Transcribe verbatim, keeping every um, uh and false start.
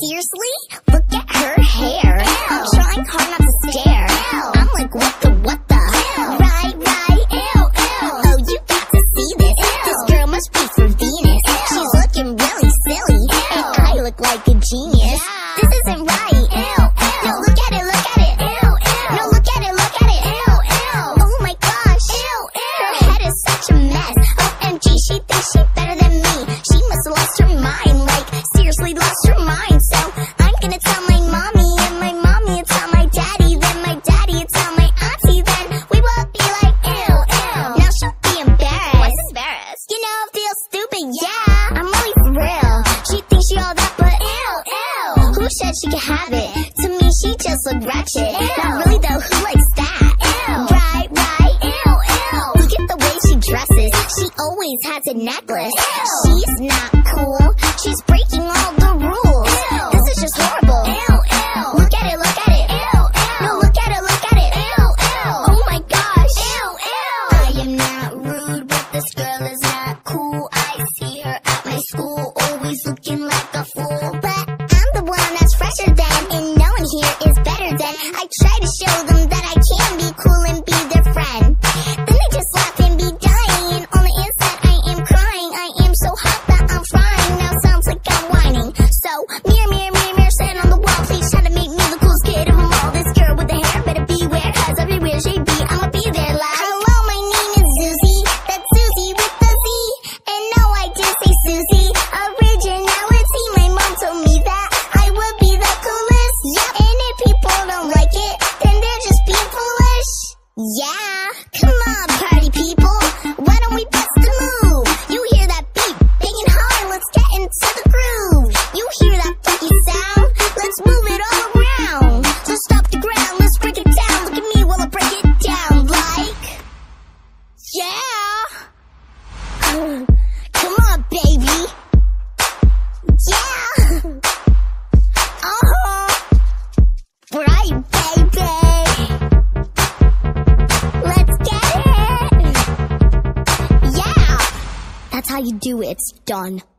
Seriously? Look at her hair. Ew. I'm trying hard not to stare. Ew. I'm like, what the, what the? Ew. Right, right, ew, ew. Oh, you got to see this. Ew. This girl must be from Venus. Ew. She's looking really silly. Ew. And I look like a genius. Yeah. This isn't right. Ew, ew. No, look at it, look at it. Ew, ew. No, look at it, look at it. Ew, ew. Oh my gosh. Ew, ew. Her head is such a mess. O M G, she thinks she better than me. She must have lost her mind. Like, seriously lost her mind. So I'm gonna tell my mommy, and my mommy will tell my daddy, then my daddy will tell my auntie, then we will be like, ew, ew. Now she'll be embarrassed. What's embarrassed? You know, I feel stupid, yeah. I'm really for real. She thinks she all that, but ew, ew. Who said she could have it? To me, she just look ratchet. Ew. Not really though, who likes that? Ew. Right, right, ew, ew. Look at the way she dresses. She always has a necklace. Ew. She's not cool. She's breaking all the rules. Ew. This is just horrible. Ew, ew. Look at it, look at it. Ew, ew. No, look at it, look at it. Ew, ew. Oh my gosh. Ew, ew. I am not rude, but this girl is not cool. I see her at my school, always looking like a fool. But I'm the one that's fresher than, and no one here is better than. I try to show them that I can be cool and be their friend. Then they just laugh and be dying, and on the inside I am crying. I am so hot that I'm frying. Now sounds like I'm whining. So mirror, mirror, mirror, mirror, stand on the wall, please try to make me the coolest kid of them all. This girl with the hair better beware, cause everywhere she be, I'ma be there like, hello, my name is Susie. That's Susie with the Z. And no, I did say Susie. Originality, my mom told me that I would be the coolest. Yep. And if people don't like it, then they're just being foolish. Yeah, come on, party people. Why don't we bust the move? You hear that beat, banging hard, let's get into the groove. You hear that funky sound? Let's move it all around. So stop the ground, let's break it down. Look at me while I break it down. Like, yeah. Come on, baby. Yeah. Uh-huh. Right, baby. Let's get it. Yeah. That's how you do it. It's done.